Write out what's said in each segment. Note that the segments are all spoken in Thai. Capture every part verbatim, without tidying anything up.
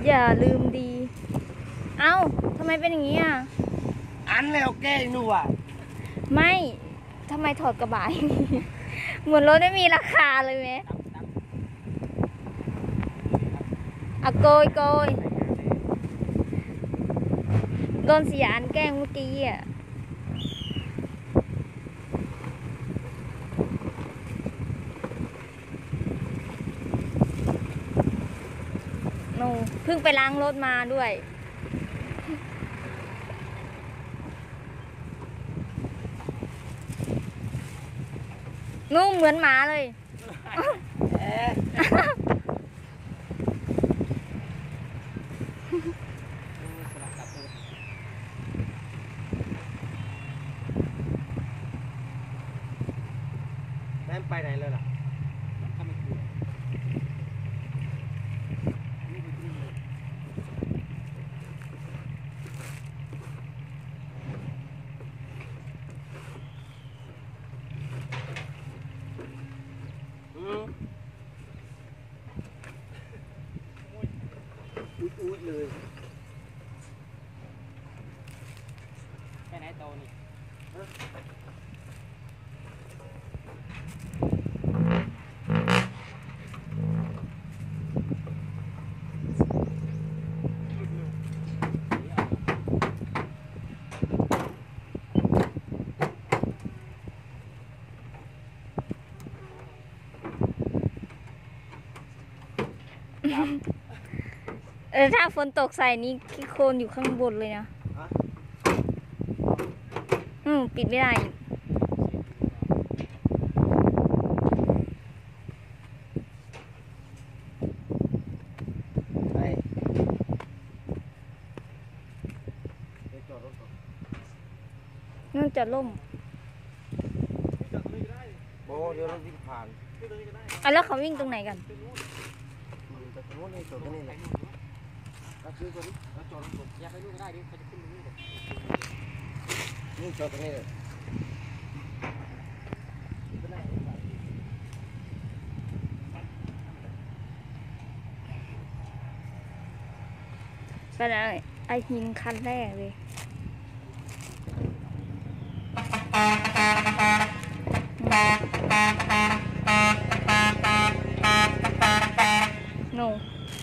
อย่าลืมดีเอ้าทำไมเป็นอย่างนี้อ่ะอันแล้วแกหนูอ่ะไม่ทำไมถอดกระบะเหมือนรถไม่มีราคาเลยไหมอะโกยโกยโดนเสียอันแกล้งเมื่อกี้อ่ะโน่เพิ่งไปล้างรถมาด้วยนุ่มเหมือนหมาเลยแม่ไปไหนเลยล่ะอุ้ยเลยแค่ไหนโตนี่เออถ้าฝนตกใส่นี่ขี้โคลนอยู่ข้างบนเลยนะอืมปิดไม่ได้นู่นจะล่มโอ้เดี๋ยวเราวิ่งผ่านอ่ะแล้วเขาวิ่งตรงไหนกันอยากไปดูก็ได้ดิเขาจะขึ้นตรงนี้เลยนี่จอดตรงนี้เลยก็ได้ไอหินคันแรกเลยโน่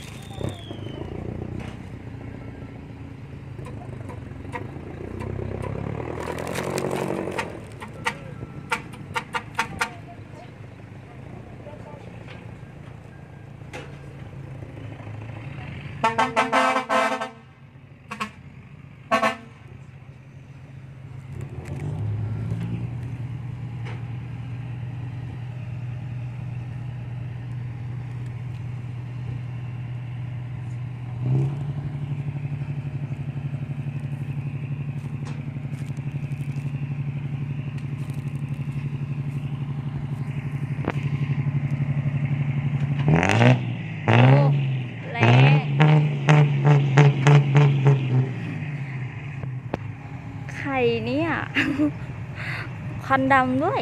ไข่เนี่ยควันดำด้วย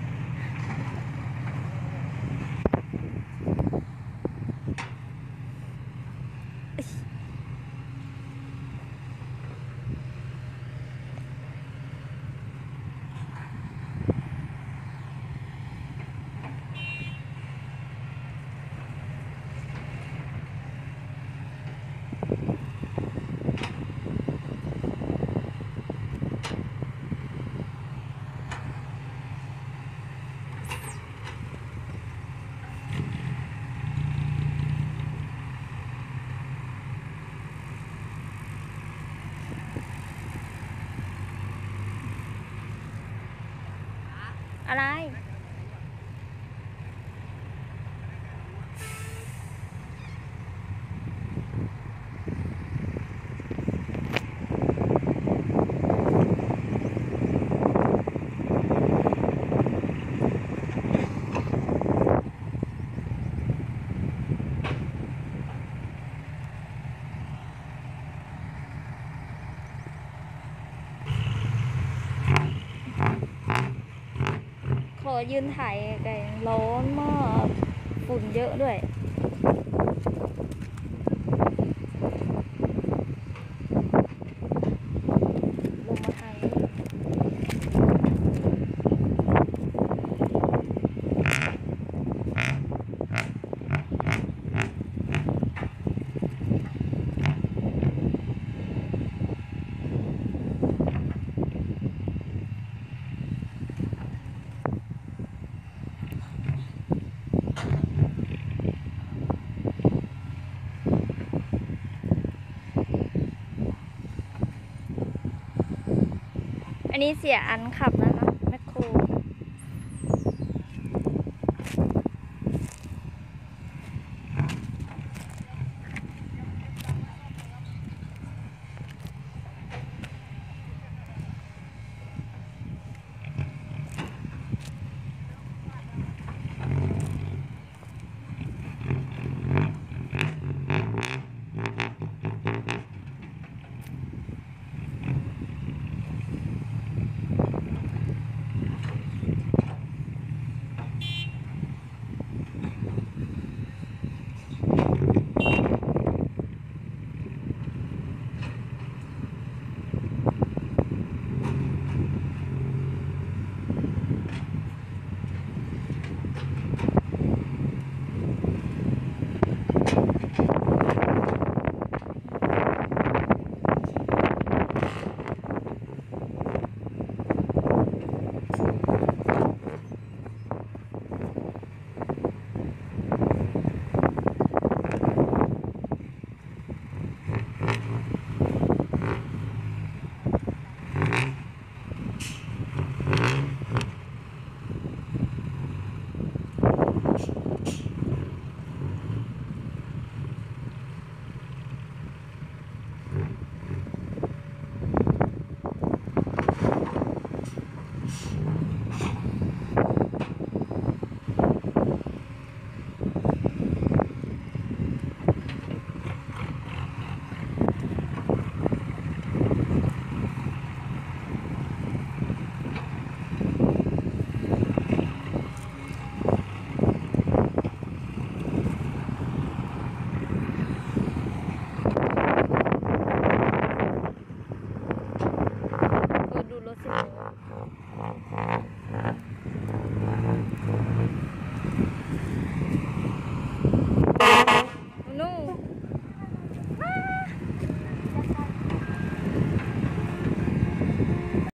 อะไรขอยืนถ่ายไกลร้อนมากฝุ่นเยอะด้วยอันนี้เสียอันขับแล้วนะแมคโครเออดูรถสิ